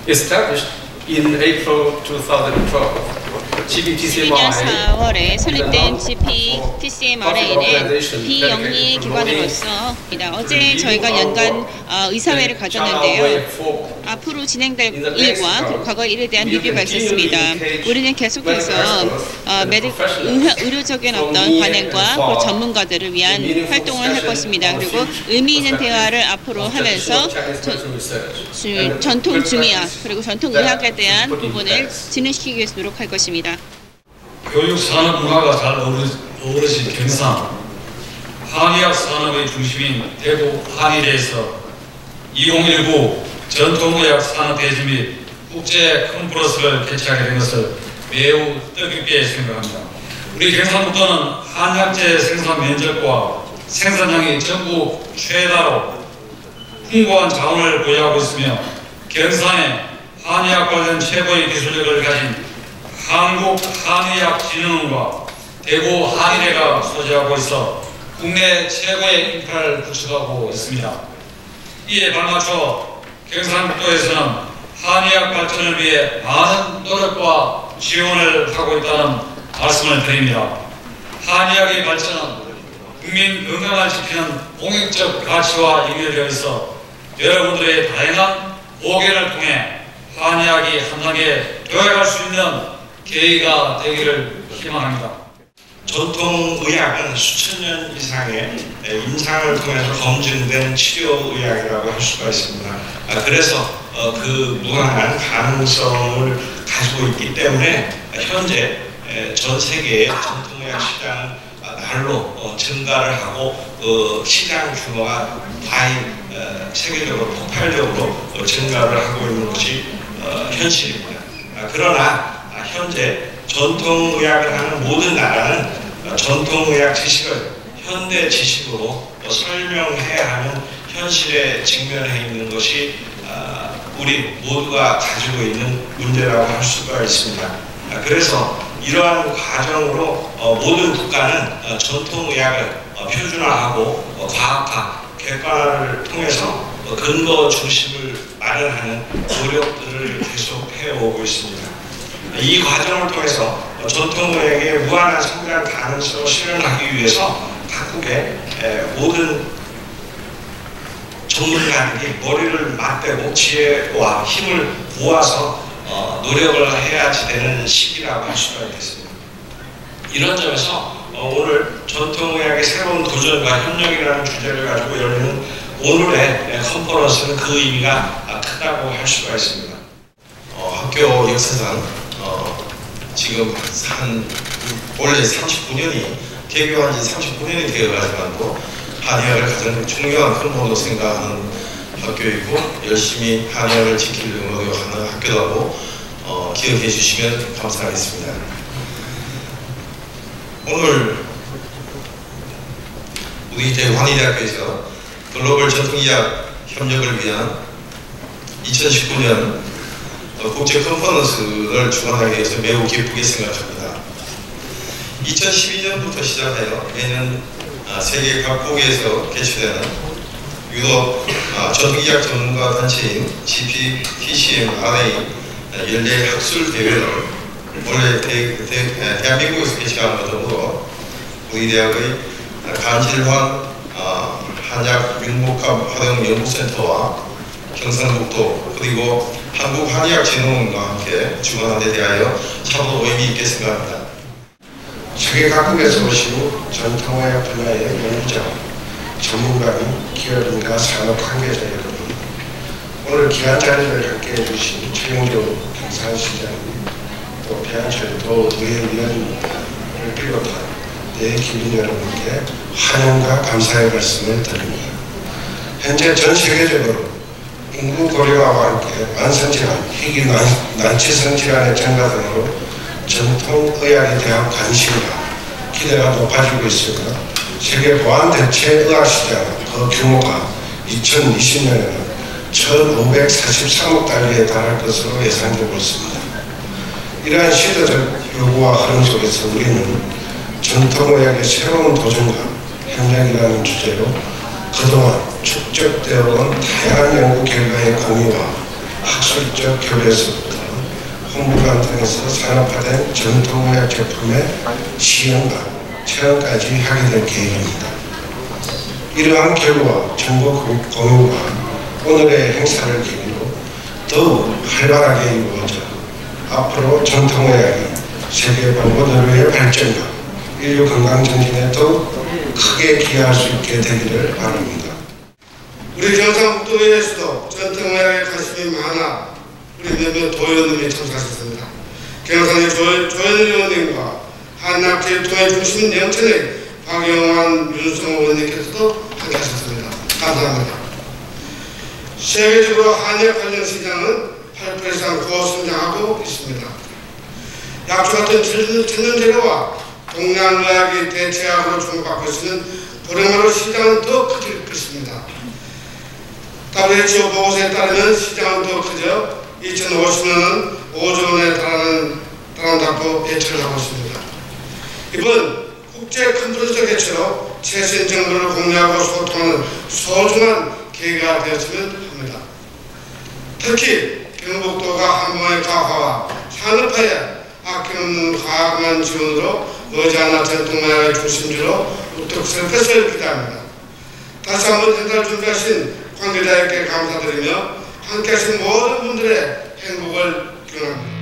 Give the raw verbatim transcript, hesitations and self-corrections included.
established in April twenty twelve. 이천 년 사월에 설립된 지피티씨엠알에이는 비영리 기관으로서 어제 저희가 연간 의사회를 가졌는데요. 앞으로 진행될 일과 과거 일에 대한 리뷰가 있었습니다. 우리는 계속해서 메디, 의료적인 어떤 관행과 그리고 전문가들을 위한 활동을 할 것입니다. 그리고 의미 있는 대화를 앞으로 하면서 전, 전통 중의학 그리고 전통 의학에 대한 부분을 진행시키기 위해서 노력할 것입니다. 교육 산업 문화가 잘 어우러진 경상, 한의학 산업의 중심인 대구 한의대에서 이천십구 전통의학 산업 대지 및 국제 컨퍼런스를 개최하게 된 것을 매우 뜻깊게 생각합니다. 우리 경상북도는 한약재 생산 면적과 생산량이 전국 최다로 풍부한 자원을 보유하고 있으며 경산에 한의학 관련 최고의 기술력을 가진 한국한의학진흥원과 대구 한의대가 소재하고 있어 국내 최고의 인프라를 구축하고 있습니다. 이에 발맞춰 경상북도에서는 한의학 발전을 위해 많은 노력과 지원을 하고 있다는 말씀을 드립니다. 한의학의 발전은 국민 건강을 지키는 공익적 가치와 연결되어 있어 여러분들의 다양한 의견을 통해 한의학이 한 단계 도약할 수 있는 계기가 되기를 희망합니다. 전통의학은 수천 년 이상의 임상을 통해서 검증된 치료의학이라고 할 수가 있습니다. 그래서 그 무한한 가능성을 가지고 있기 때문에 현재 전 세계의 전통의학 시장은 날로 증가를 하고 시장 규모가 과히 세계적으로 폭발적으로 증가를 하고 있는 것이 현실입니다. 그러나 현재 전통의학을 하는 모든 나라는 전통의학 지식을 현대 지식으로 설명해야 하는 현실에 직면해 있는 것이 우리 모두가 가지고 있는 문제라고 할 수가 있습니다. 그래서 이러한 과정으로 모든 국가는 전통의학을 표준화하고 과학화, 객관화를 통해서 근거 중심을 마련하는 노력들을 계속 해오고 있습니다. 이 과정을 통해서 전통의학의 무한한 성장 가능성을 실현하기 위해서 각국의 모든 전문가들이 머리를 맞대고 지혜와 힘을 모아서 노력을 해야지 되는 시기라고 할 수가 있겠습니다. 이런 점에서 오늘 전통의학의 새로운 도전과 협력이라는 주제를 가지고 열리는 오늘의 컨퍼런스는 그 의미가 크다고 할 수가 있습니다. 어, 학교 역사상 어, 지금 한 원래 삼십구 년이 개교한 지 삼십구 년이 되어가지고 한의학을 가장 중요한 근본으로 생각하는 학교이고 열심히 한의학을 지키려고 노력하는 학교라고 어, 기억해 주시면 감사하겠습니다. 오늘 우리 대구한의대학교에서 글로벌 전통의학 협력을 위한 이천십구 년 국제 컨퍼런스를 주관하기 위해서 매우 기쁘게 생각합니다. 이천십이 년부터 시작하여 매년 세계 각국에서 개최되는 유럽 전통의학 전문가 단체인 지피티씨엠알에이 연례 학술 대회를 원래 대, 대, 대한민국에서 개최하는 것으로 우리 대학의 간질환 한약 융복합 활용 연구센터와 경상북도 그리고 한국한의학진흥원과 함께 주관하는 데 대하여 참으로 의미 있게 생각합니다. 세계 각국에서 오시고 전통의학 분야의 연구자, 전문가인 기업인과 산업 관계자 여러분, 오늘 귀한 자리를 함께 해주신 최용조 경산시장님, 또 대한철도 의회위원을 비롯한 내 기민 여러분께 환영과 감사의 말씀을 드립니다. 현재 전 세계적으로 인구 고령화와 함께 만성질환, 희귀 난치성 질환의 증가 등으로 전통의학에 대한 관심과 기대가 높아지고 있으며 세계 보안대체의학시장 그 규모가 이천이십 년에는 천오백사십삼억 달러에 달할 것으로 예상되고 있습니다. 이러한 시대적 요구와 흐름 속에서 우리는 전통의학의 새로운 도전과 협력이라는 주제로 그동안 축적되어 온 다양한 연구 결과의 공유와 학술적 교류에서부터 홍보관청에서 산업화된 전통의학 제품의 시연과 체험까지 하게 될 계획입니다. 이러한 결과 정보 공유와 오늘의 행사를 계기로 더욱 활발하게 이루어져 앞으로 전통의학이 세계 보건의료의 발전과 인류 건강 정진에 더욱 크게 기여할 수 있게 되기를 바랍니다. 우리 경상북도에서도 전통의학에 관심이 많아 우리 몇몇 도의원님이 참석하셨습니다. 경상의 조현 의원님과 한약제통의 중심 영천의 박영환, 윤성호 의원님께서도 함께하셨습니다. 감사합니다. 세계적으로 한약 관련 시장은 팔 퍼센트 이상 고성장하고 있습니다. 약초 같은 천연재료와 동양의학이 대체약으로 주목받고 있으면 고령화로 시장은 더 커질 것입니다. 더블유에이치오 보고서에 따르면 시장은 더 커져 이천오십 년은 오조 원에 달하는, 달한다고 예측을 하고 있습니다. 이번 국제 컨퍼런스 개최로 최신 정보를 공유하고 소통하는 소중한 계기가 되었으면 합니다. 특히 경북도가 한번의 과학화와 산업화에 아낌없는 과학만 지원으로 머지않아 전통의학의 중심지로 우뚝 설 것을 기대합니다. 다시 한번 행사를 준비하신 관계자에게 감사드리며 함께하신 모든 분들의 행복을 기원합니다.